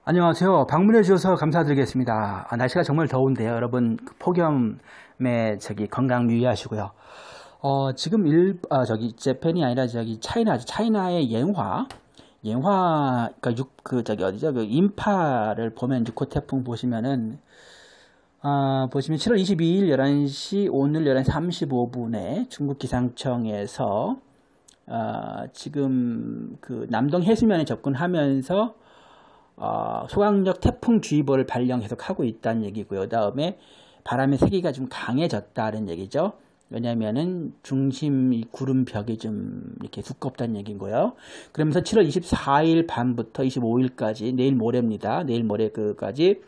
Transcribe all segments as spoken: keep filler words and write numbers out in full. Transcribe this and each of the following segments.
안녕하세요. 방문해 주셔서 감사드리겠습니다. 아, 날씨가 정말 더운데요. 여러분 폭염에 저기 건강 유의하시고요. 어, 지금 일, 아, 저기 재팬이 아니라 저기 차이나죠. 차이나의 영화, 영화, 그러니까 육, 그 저기 어디죠? 그 인파를 보면 육 호 태풍 보시면은 아, 보시면 칠월 이십이일 열한 시 오늘 열한 시 삼십오 분에 중국 기상청에서 어, 지금 그 남동 해수면에 접근하면서 어, 소강력 태풍주의보를 발령 계속하고 있다는 얘기고요. 그 다음에 바람의 세기가 좀 강해졌다는 얘기죠. 왜냐면은 중심 이 구름벽이 좀 이렇게 두껍다는 얘기고요. 그러면서 칠월 이십사일 밤부터 이십오일까지 내일 모레입니다. 내일 모레까지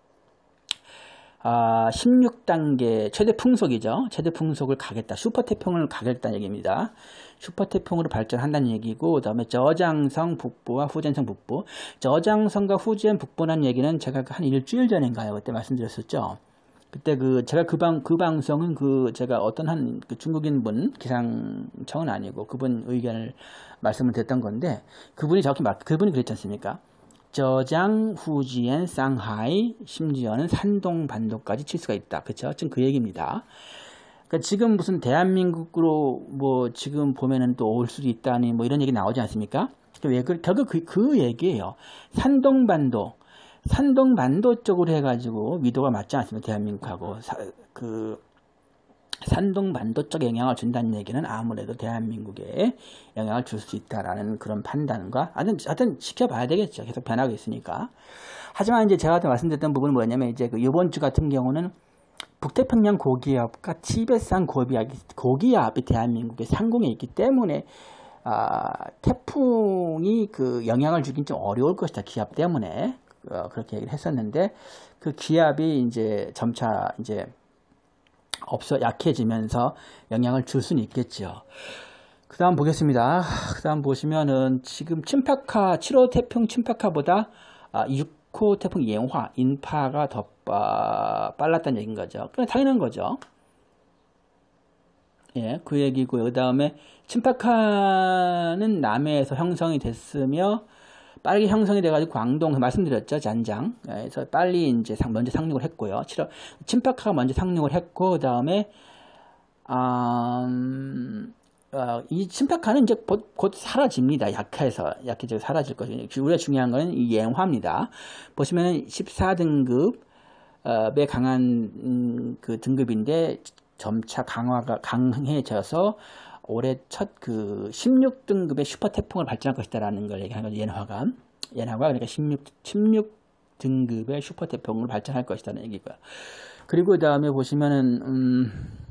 아, 십육 단계 최대 풍속이죠. 최대 풍속을 가겠다. 슈퍼 태풍을 가겠다는 얘기입니다. 슈퍼 태풍으로 발전한다는 얘기고, 그 다음에 저장성 북부와 후젠성 북부. 저장성과 후젠 북부라는 얘기는 제가 한 일주일 전인가요? 그때 말씀드렸었죠. 그때 그, 제가 그 방, 그 방송은 그, 제가 어떤 한 그 중국인 분, 기상청은 아니고 그분 의견을 말씀을 드렸던 건데, 그분이 정확히 말, 그분이 그랬지 않습니까? 저장, 후지엔, 상하이, 심지어는 산동 반도까지 칠 수가 있다. 그쵸? 지금 그 얘기입니다. 그러니까 지금 무슨 대한민국으로 뭐 지금 보면은 또 올 수도 있다니 뭐 이런 얘기 나오지 않습니까? 왜 그, 결국 그, 그 얘기예요. 산동 반도, 산동 반도 쪽으로 해가지고 위도가 맞지 않습니까? 대한민국하고 사, 그 산동 반도 쪽 영향을 준다는 얘기는 아무래도 대한민국에 영향을 줄 수 있다라는 그런 판단과 하여튼, 하여튼 지켜봐야 되겠죠. 계속 변하고 있으니까. 하지만 이제 제가 말씀드렸던 부분은 뭐냐면 이제 그 이번 주 같은 경우는 북태평양 고기압과 티베트산 고기압이, 고기압이 대한민국의 상공에 있기 때문에 아, 태풍이 그 영향을 주긴 좀 어려울 것이다. 기압 때문에 어, 그렇게 얘기를 했었는데 그 기압이 이제 점차 이제 없어 약해지면서 영향을 줄 수는 있겠죠. 그 다음 보겠습니다. 그 다음 보시면은 지금 침파카 칠호 태풍 침파카보다 아, 육 호 태풍 영화 인파가 더 아, 빨랐다는 얘기인 거죠. 그냥 당연한 거죠. 예, 그 얘기고요. 그 다음에 침파카는 남해에서 형성이 됐으며 빠르게 형성이 돼가지고 광동 말씀드렸죠. 잔장. 그래서 빨리 이제 먼저 상륙을 했고요. 침파카가 먼저 상륙을 했고 그 다음에 음, 어, 이 침파카는 이제 곧, 곧 사라집니다. 약해서 약해져 사라질 것이죠. 우리가 중요한 거는 이 영화입니다. 보시면은 십사 등급에 강한 음, 그 등급인데 점차 강화가 강해져서 올해 첫 그 십육 등급의 슈퍼 태풍을 발전할 것이다라는 걸 얘기하는 거죠. 연화가. 연화가 그러니까 십육, 십육 등급의 슈퍼 태풍을 발전할 것이다라는 얘기고요. 그리고 그 다음에 보시면은, 음,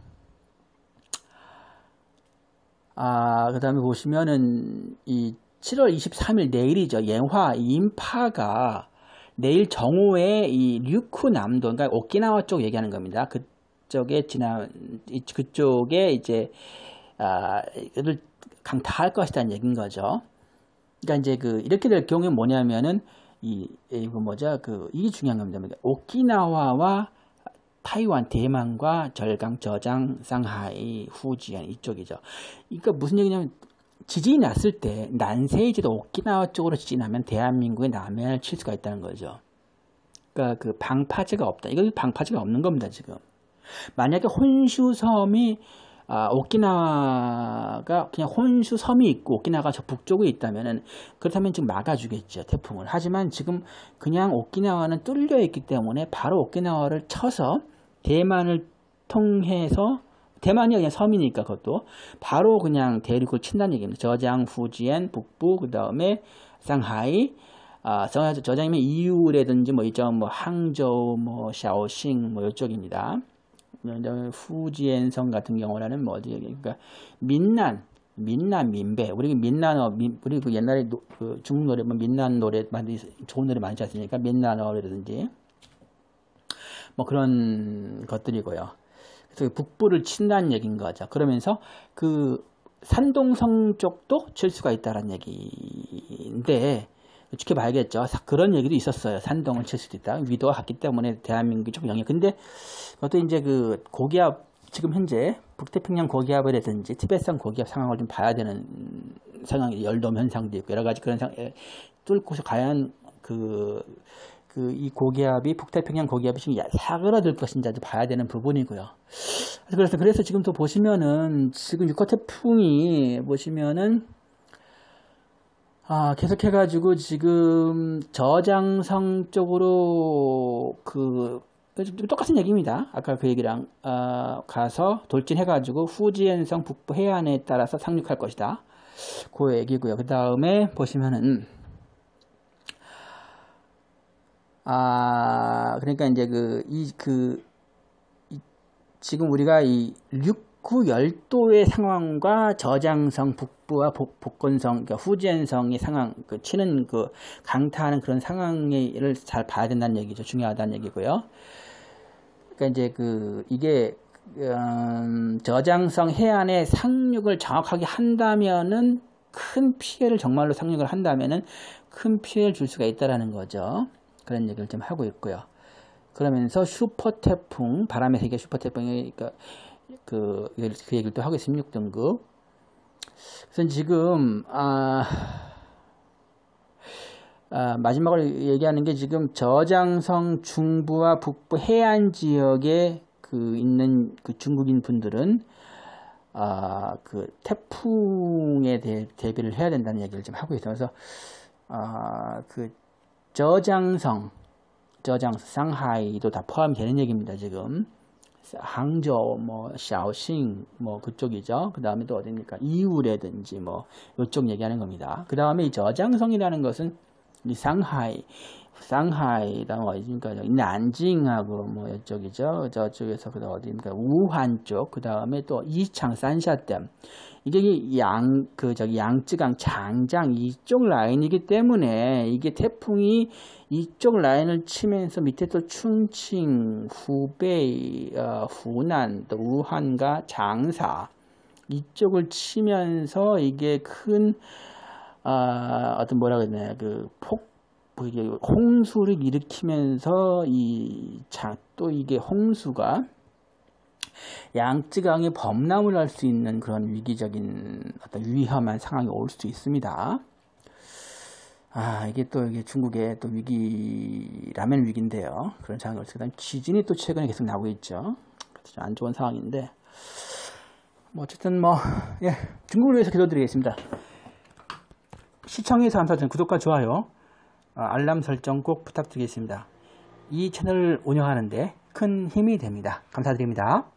아, 그 다음에 보시면은 이 칠월 이십삼일 내일이죠. 연화, 인파가 내일 정오에 이 류쿠 남도, 그러니까 오키나와 쪽 얘기하는 겁니다. 그쪽에 지나, 그쪽에 이제 아, 이를 강타할 것이라는 얘기인 거죠. 그러니까 이제 그 이렇게 될 경우에 뭐냐면은 이 이거 뭐죠? 그 이게 중요한 겁니다. 오키나와와 타이완, 대만과 절강, 저장, 상하이, 후지엔 이쪽이죠. 그러니까 무슨 얘기냐면 지진이 났을 때 난세이지도 오키나와 쪽으로 지진이 나면 대한민국의 남해안을 칠 수가 있다는 거죠. 그러니까 그 방파제가 없다. 이거 방파제가 없는 겁니다, 지금. 만약에 혼슈섬이 아, 오키나와가 그냥 혼슈 섬이 있고 오키나와가 저 북쪽에 있다면은 그렇다면 지금 막아주겠죠 태풍을. 하지만 지금 그냥 오키나와는 뚫려 있기 때문에 바로 오키나와를 쳐서 대만을 통해서 대만이 그냥 섬이니까 그것도 바로 그냥 대륙을 친다는 얘기입니다. 저장, 후지엔, 북부 그 다음에 상하이 아, 저장이면 이유라든지 뭐 있죠 뭐 항저우 뭐 샤오싱 뭐 이쪽입니다. 후지엔성 같은 경우는 뭐 어디 그러니까 민난, 민난 민배 우리 민난어 민, 우리 그 옛날에 노, 그 중국 노래 뭐 민난 노래 많이 좋은 노래 많지 않습니까? 민난어라든지 뭐 그런 것들이고요. 그래서 북부를 친다는 얘기인 거죠. 그러면서 그 산동성 쪽도 칠 수가 있다는 얘기인데. 지켜봐야겠죠. 그런 얘기도 있었어요. 산동을 칠 수도 있다. 위도가 같기 때문에 대한민국이 조금 영향. 근데 그것도 이제 그 고기압 지금 현재 북태평양 고기압이라든지 티베트산 고기압 상황을 좀 봐야 되는 상황이 열돔 현상도 있고 여러 가지 그런 상황 뚫고서 가야 그, 그, 이 고기압이, 북태평양 고기압이 지금 사그라들 것인지 아주 봐야 되는 부분이고요. 그래서, 그래서 지금 또 보시면은, 지금 육 호 태풍이 보시면은, 아, 계속해가지고 지금 저장성 쪽으로 그, 똑같은 얘기입니다. 아까 그 얘기랑, 어, 가서 돌진해가지고 후지엔성 북부 해안에 따라서 상륙할 것이다. 그 얘기고요. 그 다음에 보시면은, 아, 그러니까 이제 그, 이, 그, 이, 지금 우리가 이 육, 구, 열도의 상황과 저장성 북부와 복, 복건성, 그러니까 후지엔성의 상황, 그 치는 그 강타하는 그런 상황을 잘 봐야 된다는 얘기죠. 중요하다는 얘기고요. 그러니까 이제 그, 이게, 음, 저장성 해안에 상륙을 정확하게 한다면은 큰 피해를 정말로 상륙을 한다면은 큰 피해를 줄 수가 있다라는 거죠. 그런 얘기를 좀 하고 있고요. 그러면서 슈퍼태풍, 바람의 세계 슈퍼태풍이, 그러니까 그, 그 얘기를 또 하고 있습니다. 십육 등급. 그래서 지금, 아, 아, 마지막으로 얘기하는 게 지금 저장성 중부와 북부 해안 지역에 그 있는 그 중국인 분들은, 아, 그 태풍에 대, 대비를 해야 된다는 얘기를 좀 하고 있어요. 그래서, 아, 그 저장성, 저장성, 상하이도 다 포함이 되는 얘기입니다, 지금. 항저우, 뭐, 샤오싱, 뭐, 그쪽이죠. 그 다음에 또 어딥니까? 이우라든지, 뭐, 이쪽 얘기하는 겁니다. 그 다음에 이 저장성이라는 것은, 이 상하이, 상하이, 다음 어디입니까? 난징하고, 뭐, 이쪽이죠. 저쪽에서, 그 다음 어디입니까? 우한 쪽, 그 다음에 또 이창, 산샤댐. 이게 양, 그, 저기, 양쯔강, 장장, 이쪽 라인이기 때문에, 이게 태풍이 이쪽 라인을 치면서 밑에 또 충칭, 후베이, 어, 후난, 또 우한과 장사, 이쪽을 치면서 이게 큰, 어, 어떤 뭐라 그러나, 그, 폭, 뭐 이게 홍수를 일으키면서 이, 자, 또 이게 홍수가 양쯔강에 범람을 할 수 있는 그런 위기적인 어떤 위험한 상황이 올 수 있습니다. 아, 이게 또 이게 중국의 또 위기라면 위기인데요. 그런 상황이 올 수 있다. 지진이 또 최근에 계속 나오고 있죠. 좀 안 좋은 상황인데. 뭐 어쨌든 뭐, 예, 중국을 위해서 기도드리겠습니다. 시청해주셔서 감사드립니다. 구독과 좋아요, 알람 설정 꼭 부탁드리겠습니다. 이 채널을 운영하는데 큰 힘이 됩니다. 감사드립니다.